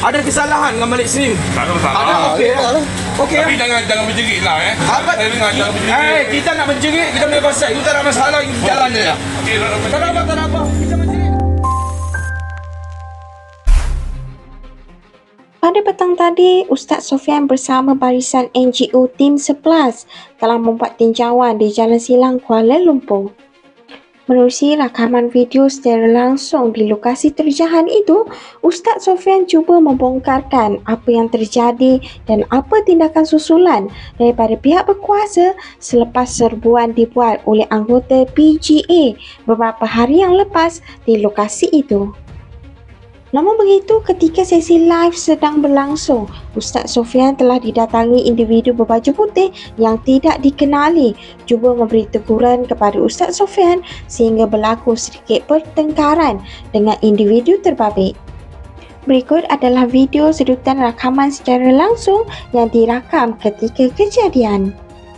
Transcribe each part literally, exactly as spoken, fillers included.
Ada kesalahan dengan Malik Slim? Tak ada masalah. Ada, okey. Okey. Tapi jangan jangan menjerit lah eh. Apa? Saya dengar jangan menjerit. Eh, kita nak menjerit, kita punya pasal. Itu tak ada masalah, jalan je. Okey, tak ada Tak ada apa, tak ada apa. Kita menjerit. Pada petang tadi, Ustaz Sofian bersama barisan N G O Tim sebelas telah membuat tinjauan di Jalan Silang, Kuala Lumpur. Menerusi rakaman video secara langsung di lokasi terjahan itu, Ustaz Sofian cuba membongkarkan apa yang terjadi dan apa tindakan susulan daripada pihak berkuasa selepas serbuan dibuat oleh anggota P G A beberapa hari yang lepas di lokasi itu. Namun begitu, ketika sesi live sedang berlangsung, Ustaz Sofian telah didatangi individu berbaju putih yang tidak dikenali cuba memberi teguran kepada Ustaz Sofian sehingga berlaku sedikit pertengkaran dengan individu terbabit. Berikut adalah video sedutan rakaman secara langsung yang dirakam ketika kejadian.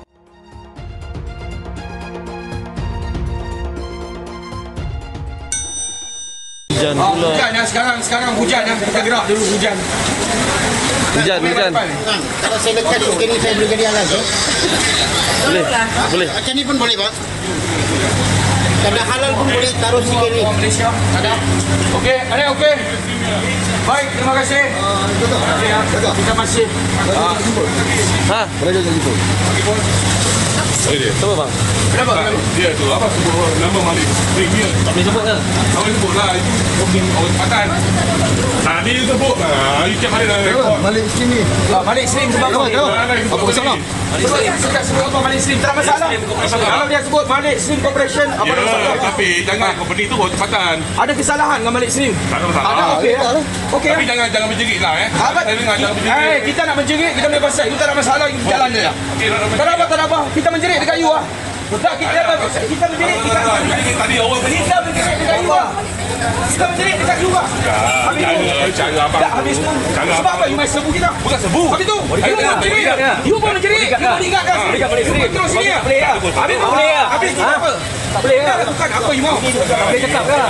Hujan Ah, pula. hujan ya, sekarang sekarang hujan ya. Kita gerak dulu hujan. Hujan, hujan. Kalau saya lekat sikit ni saya boleh jadi alas tu. Boleh, boleh. Macam ni pun boleh Pak. Tanda halal pun boleh taruh sikit ni. Orang Malaysia ada. Okey, ada okey. Baik, terima kasih. Okey ya. Kita masih ah, Ha? Boleh jadi gitu. Boleh dia. Siapa bang? kenapa? kenapa? Dia tu apa sebut nama Malik Slim dia. Tak boleh sebut kan? Tak boleh sebut lah. Itu orang orang tempatan. Tadi you sebut. Ah, you cakap Malik dah rekod. Malik sini ni. Ah, Malik Slim sebab apa? Apa masalah? Sebab saya sebut apa Malik Slim, tak ada masalah. Kalau dia sebut Malik Slim Corporation, apa ada masalah? Ya, tapi jangan company tu orang tempatan. Ada kesalahan dengan Malik Slim? Tak ada masalah. Ada, okey. Okey. Tapi jangan jangan menjerit lah eh. Apa? Saya dengar jangan Eh, menjerit. kita nak menjerit, kita punya pasal. Itu tak ada masalah, jalan je. Okey, tak ada Tak ada apa, tak ada apa. Kita menjerit dekat you ah. Tak, kita apa? Kita menjerit dekat you. Menjerit tadi awal tadi. Kita menjerit dekat you ah. Kita menjerit dekat you ah. Habis tu. Cara cara apa? Tak, habis tu. Cara Sebab apa? apa you main serbu kita? Bukan sebu. Habis tu. You pun menjerit. You pun menjerit. You pun ingatkan. You terus sini ah. Habis tu. boleh ah. Habis tu apa? Tak boleh ah. Bukan apa you mau. Boleh cakap kan?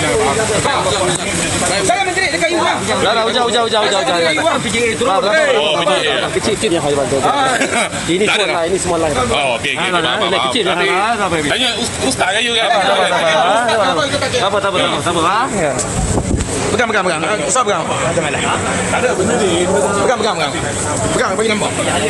Saya menjerit dekat you ah. Dah dah, hujan, hujan, hujan, hujan, hujan. P J A turun. Oh, P J A. Kecil-kecil yang saya bantu. Ini semua lain, ini semua lain. Oh, okey okey. Dah, dah, dah, kecil dah. Tanya ustaz kan you kan? Apa, apa, apa, apa, apa? Pegang, pegang, pegang. Usah pegang. Janganlah. Tak ada benda ni. Pegang, pegang, pegang. Pegang, bagi nombor.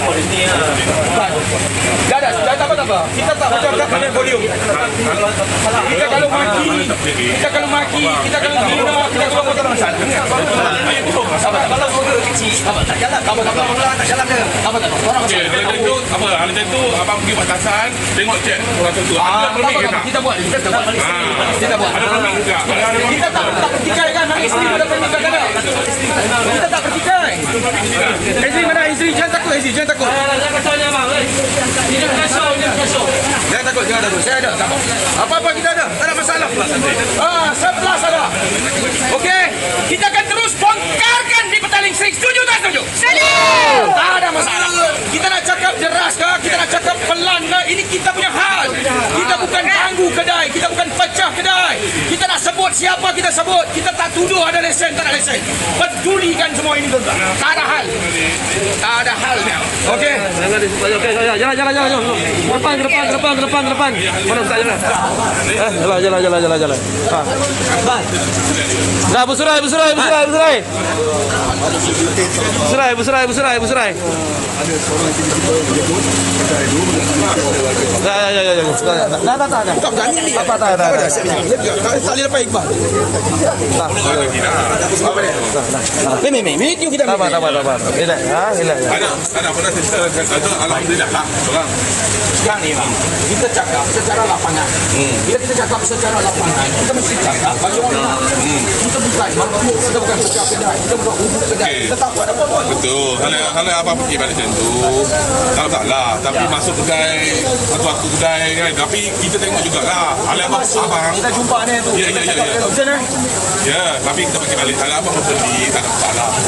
Dah, dah, dah, tak apa, tak apa. Kita tak macam pada volume. Kita kalau maki, kita kalau maki, kita kalau hina, kita kalau tak ada masalah. Kalau bodoh kecil, tak jalan. Kalau tak jalan, tak jalan dia. Apa tak? Orang Okey, masalah. kalau itu apa? Hal itu abang pergi batasan, tengok cek orang tu. Ah, Ada permit ke tak? kita buat, kita buat. Kita buat. Ada permit ke tak? Ada Kita tak tak pertikai kan? Nak isteri kita pertikai kan? Kita tak pertikai. Isteri mana? Isteri jangan takut, isteri jangan takut. Jangan takut, jangan takut. Saya ada. Tak apa. Apa-apa kita ada. Tak ada masalah. Ah, sebelas ada. Okey, kita akan terus bongkarkan di Petaling Sering. Setuju tak setuju? Setuju. Tak ada masalah. Kita nak cakap deras ke? Kita nak cakap pelan ke? Ini kita punya hal. Kita bukan ganggu kedai. Kita bukan pecah kedai. Kita nak sebut siapa kita sebut. Kita tak tuduh ada lesen, tak ada lesen. Pedulikan semua ini tuan-tuan. Tak ada hal. Tak ada halnya. Okey. Okey, jalan, jalan, jalan, jalan. Depan, ke depan, ke depan, ke depan, ke depan. Mana Ustaz jalan? Eh, jalan, jalan, jalan, jalan, jalan. Ha. Dah, bersurai, bersurai, bersurai, bersurai. Bersurai, bersurai, bersurai, bersurai. Ya, ya, ya, ya. Dah, dah, dah, dah. Bukan berani ni. Apa, tak, tak, tak. Tak boleh lepas Iqbal. Apa dia? Ni, ni, ni. Video kita. Tak apa, tak apa, tak apa. Relax, ha, relax. Ada ada pernah cerita kata alhamdulillah lah seorang. Sekarang ni bang, kita cakap secara lapangan. Hmm. Bila kita cakap secara lapangan, kita mesti cakap bagaimana hmm. kita bukan mampu, kita bukan pecah kedai, kita bukan hubung kedai. Okay. Kita tak buat apa-apa. Betul. Kalau kalau abang pergi balik macam tu, tak salah. Tapi Ya. masuk kedai, atau aku kedai kan. Tapi kita tengok jugalah. Kalau abang abang. Kita jumpa ni tu. Ya, ya, ya, ya. Macam mana? Ya, tapi kita pergi balik. Kalau abang berbeli, tak ada masalah.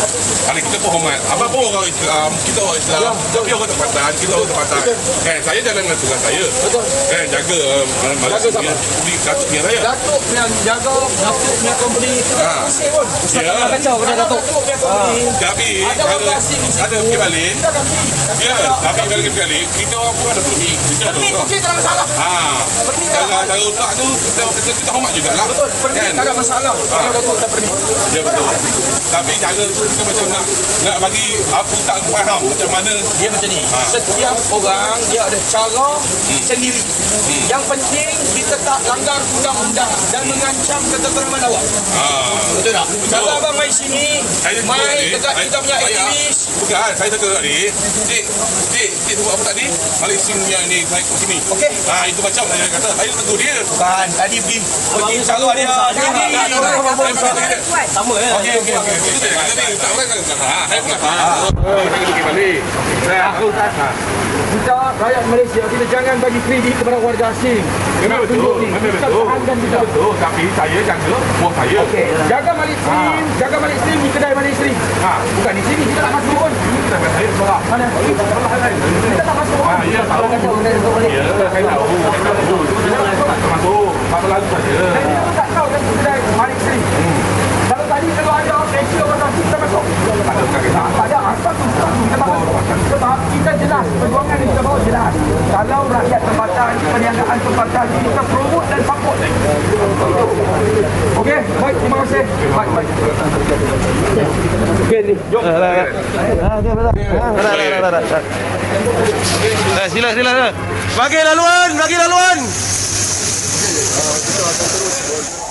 Paling kita pun hormat. Abang pun orang Islam, kita orang Islam. Tapi orang tempatan, kita orang tempatan. Kan saya jalan dengan tugas saya. Betul. Kan jaga um, Jaga siapa? Di Datuk Punya Raya. Datuk yang jaga, Datuk punya company itu Ha. pusing pun. Ya. Dah kacau kena Datuk. Datuk punya company. Tapi Ada ada operasi di situ. ada pergi balik. Kita ganti. Ya, tapi balik balik kita orang pun ada permit. Kita ada Permit orang. okey tak ada masalah. Ha. Permit tak ada Kalau masalah. saya letak tu kita kita, kita hormat jugalah. Betul, permit Kan? tak ada masalah. Kalau Datuk tak permit. Ya betul. Tapi cara tu kita macam nak nak bagi aku tak faham macam mana. Dia macam ni. Ha. Setiap orang dia ada cara sendiri. Yang penting kita tak langgar undang-undang dan mengancam ketenteraan awak. Ha. Betul tak? Kalau abang main sini, Saya main tadi, dekat saya- kita punya saya- aktivis. Bukan, saya cakap tadi, Cik, Cik, Cik tu buat apa tadi? Balik sim yang ni, naik ke sini. Okey. Ha, itu macam saya kata, saya tegur dia. Bukan, tadi pergi pergi cara dia. Dia ni. Sama ya. Okey, okey, okey. Itu saya kata tadi, tak orang kata, ha, saya pun kata, ha, saya pergi balik. Saya aku tak. Kita rakyat Malaysia, kita jangan bagi kredit kepada warga asing. Memang betul, memang Kita betul. tahankan kita. Betul, tapi saya jaga buat saya. Okey, jaga Malik Stream, jaga Malik Stream di kedai Malik Stream. Ha, Bukan di sini, kita tak masuk pun. kita kata saya sebelah. Mana? Kita tak masuk pun. Ha, ya, tahu. Ya, saya tahu. Saya tahu. Tak termasuk. Tak berlalu saja. Dan kita tak tahu kan kedai Malik Stream. Kalau tadi kalau ada pressure orang asing, kita masuk. Ada kaki tak. Tak ada asal tu kita tak masuk. Sebab kita jelas, perjuangan yang kita bawa jelas. Kalau rakyat tempatan, perniagaan tempatan, kita promote dan support. Okey, baik, terima kasih. Baik, baik. Okey ni, jom. Dah dah dah. Dah dah dah. Dah dah dah. Eh sila sila. Bagi laluan, bagi laluan.